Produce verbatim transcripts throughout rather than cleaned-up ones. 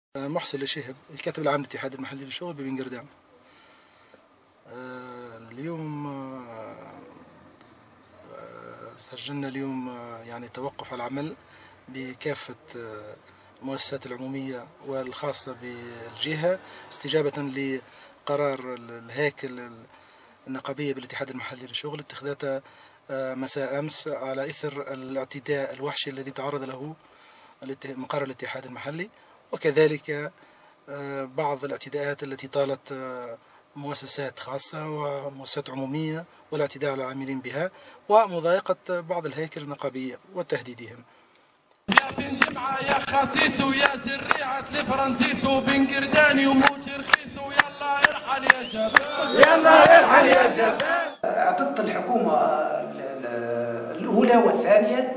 محسن الشهب، الكاتب العام للاتحاد المحلي للشغل ببنجردام. اليوم سجلنا اليوم يعني توقف العمل بكافة المؤسسات العمومية والخاصة بالجهة استجابة لقرار الهيكل النقابية بالاتحاد المحلي للشغل اتخذتها مساء أمس على إثر الاعتداء الوحشي الذي تعرض له مقر الاتحاد المحلي، وكذلك بعض الاعتداءات التي طالت مؤسسات خاصة ومؤسسات عمومية والاعتداء على العاملين بها ومضايقة بعض الهيكل النقابية وتهديدهم. يا بن جمعة يا خسيس ويا زريعة الفرنسيس وبن قرداني وموش رخيص ويلا ارحل يا شباب يلا ارحل يا شباب. اعطت الحكومة الأولى والثانية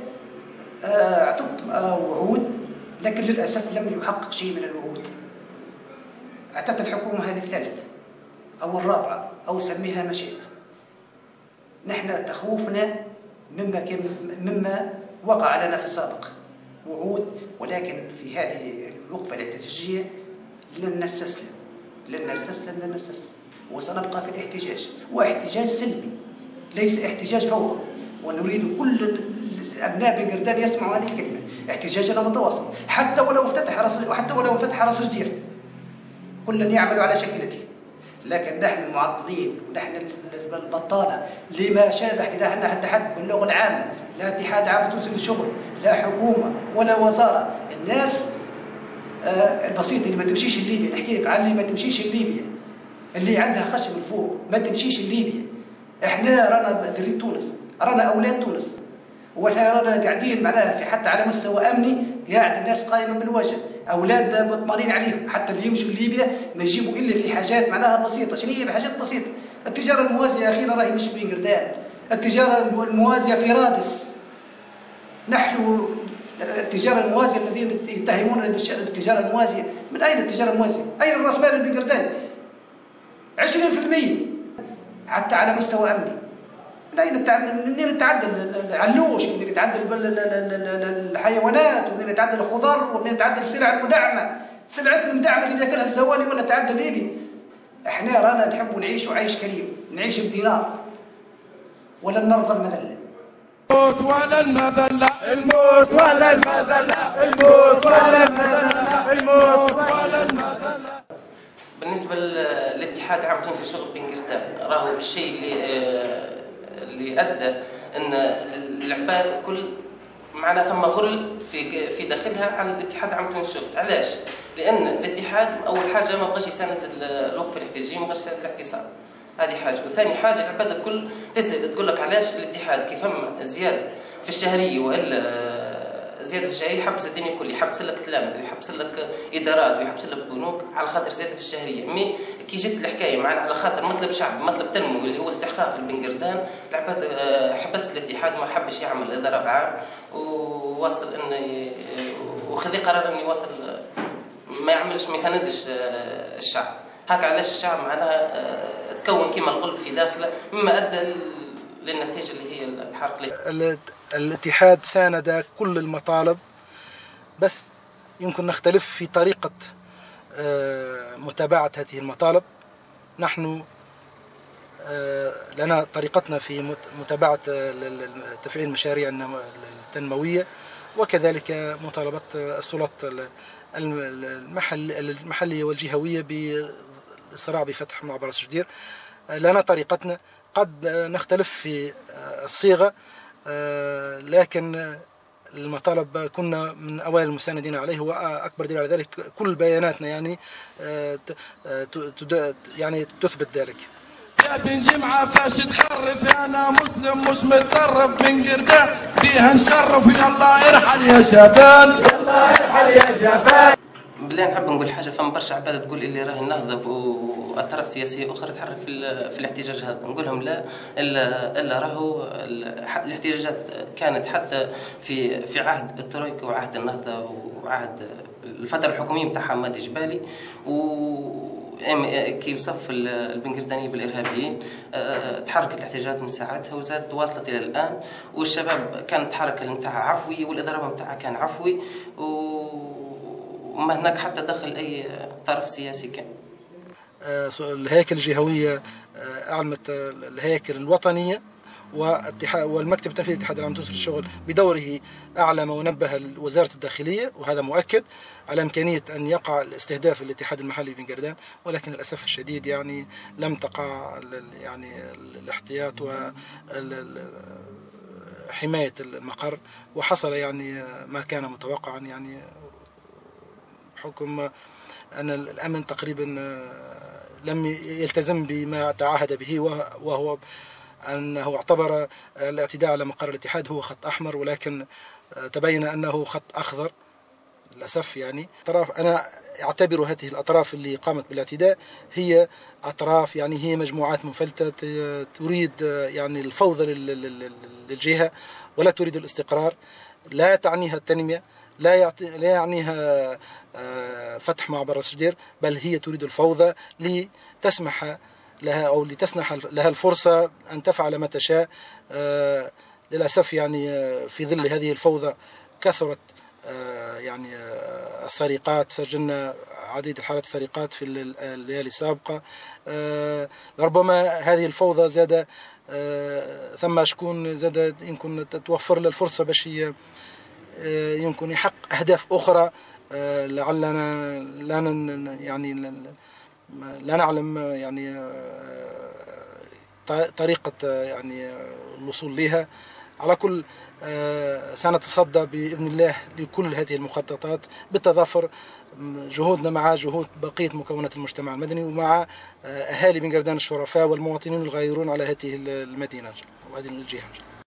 اعطت وعود، لكن للأسف لم يحقق شيء من الوعود. اعطت الحكومة هذه الثالثة أو الرابعة أو سميها ما شئت. نحن تخوفنا مما مما وقع لنا في السابق وعود، ولكن في هذه الوقفة الاحتجاجية لن نستسلم لن نستسلم لن نستسلم وسنبقى في الاحتجاج، واحتجاج سلمي ليس احتجاج فوضى. ونريد كل أبناء بنجردان يسمعوا هذه الكلمة، احتجاجنا متواصل حتى ولو افتتح راس وحتى ولو فتح راس جدير، كل يعمل على شكلته. لكن نحن المعطلين ونحن البطالة لما شابه إذا احنا اتحاد باللغة العامة، لا اتحاد عام توصل الشغل، لا حكومة ولا وزارة. الناس آه البسيطة اللي ما تمشيش لليبيا، نحكي لك عن اللي ما تمشيش لليبيا، اللي عندها خشم الفوق ما تمشيش لليبيا. احنا رانا ذرية تونس، رانا أولاد تونس، وإحنا رانا قاعدين معناها في حتى على مستوى أمني قاعد الناس قائمة بالوجه، أولادنا مطمئنين عليهم، حتى اللي يمشوا لليبيا ما يجيبوا إلا في حاجات معناها بسيطة. شنو هي بحاجات بسيطة؟ التجارة الموازية أخيرا راهي مش في بنجردان، التجارة الموازية في رادس. نحن التجارة الموازية الذين يتهموننا بالتجارة الموازية، من أين التجارة الموازية؟ أين الرأس مال البنجرداني؟ عشرين بالمئة حتى على مستوى أمني. منين يتعدى العلوش، ومنين يتعدى الحيوانات، ومنين يتعدى الخضر، ومنين يتعدى السلع المدعمة، سلعتنا المدعمة اللي بياكلها الزوالي ولا تعدى الليبي. احنا رانا نحب نعيش عيش كريم، نعيش بدينار ولا نرضى المذلة. الموت ولا المذلة، الموت ولا المذلة، الموت ولا المذلة، الموت ولا المذلة. بالنسبة للاتحاد عام تونسي للشغل بنجردان، راهو الشيء اللي اللي ادى ان العباد كل معنا ثم غل في في داخلها على الاتحاد عام تونسي للشغل. علاش؟ لان الاتحاد اول حاجه ما بغاش يساند الوقفه الاحتجاجيه، ما بغاش يساند الاعتصام، هذه حاجه. وثاني حاجه العباد الكل تسال تقول لك علاش الاتحاد كيف اما زياده في الشهريه والا زياده في الشهريه يحبس الدنيا كل، يحبس لك تلامذه ويحبس لك ادارات ويحبس لك بنوك على خاطر زياده في الشهريه. مي كي جت الحكايه معنا على خاطر مطلب شعب، مطلب تنموي اللي هو استحقاق البنجردان، العباد حبس الاتحاد ما حبش يعمل اضراب عام وواصل انه وخذ قرار انه يواصل ما يعملش ما يساندش الشعب. هكا علاش الشعب معناها تكون كيما الغلب في داخله، مما ادى للنتيجه اللي هي الحرق. الاتحاد ساند كل المطالب، بس يمكن نختلف في طريقة متابعة هذه المطالب. نحن لنا طريقتنا في متابعة تفعيل المشاريع التنموية، وكذلك مطالبة السلطات المحلية والجهوية بالصراع بفتح معبر راس جدير. لنا طريقتنا، قد نختلف في الصيغة، لكن المطالب كنا من أوائل المساندين عليه، وأكبر دليل على ذلك كل بياناتنا يعني يعني تثبت ذلك. يا بن جمعة فاش تخرف، أنا مسلم مش متطرف، بنجردان فيها نشرف، يلا ارحل يا شباب يلا ارحل يا شباب. بالله نحب نقول حاجه، فما برشا عباد تقول اللي راهي النهضه واطراف سياسيه اخرى تحرك في في الاحتجاج هذا. نقول لهم لا، الا الا راهو الاحتجاجات كانت حتى في في عهد الترويكا وعهد النهضه وعهد الفتره الحكوميه نتاع حمادي جبالي، و كي يوصف البنجردانيين بالارهابيين. تحركت الاحتجاجات من ساعتها وزادت واصلت الى الان، والشباب كانت الحركه نتاعها عفوي والاضراب نتاعها كان عفوي، و وما هناك حتى دخل أي طرف سياسي كان. الهياكل الجهوية أعلمت الهياكل الوطنية، والمكتب التنفيذي للاتحاد العام التونسي للشغل بدوره أعلم ونبه وزارة الداخلية، وهذا مؤكد على إمكانية أن يقع الاستهداف الاتحاد المحلي بن قردان، ولكن للأسف الشديد يعني لم تقع يعني الاحتياط وحماية المقر، وحصل يعني ما كان متوقعا، يعني بحكم أن الأمن تقريبا لم يلتزم بما تعهد به، وهو أنه اعتبر الاعتداء على مقر الاتحاد هو خط أحمر، ولكن تبين أنه خط أخضر للأسف. يعني أطراف أنا أعتبر هذه الأطراف اللي قامت بالاعتداء هي أطراف يعني هي مجموعات مفلتة تريد يعني الفوضى للجهة ولا تريد الاستقرار، لا تعنيها التنمية، لا يعطي لا يعنيها فتح معبر راس شدير، بل هي تريد الفوضى لتسمح لها أو لتسنح لها الفرصة أن تفعل ما تشاء. للأسف يعني في ظل هذه الفوضى كثرت يعني السرقات، سجلنا عديد الحالات السرقات في الليالي السابقة. ربما هذه الفوضى زاد ثم شكون زاد يمكن توفر له الفرصة باش يمكن يحقق أهداف أخرى لعلنا لا يعني لا نعلم يعني طريقة يعني الوصول لها. على كل سنتصدى بإذن الله لكل هذه المخططات بالتضافر جهودنا مع جهود بقية مكونات المجتمع المدني ومع أهالي بن قردان الشرفاء والمواطنين الغيرون على هذه المدينة وهذه الجهة.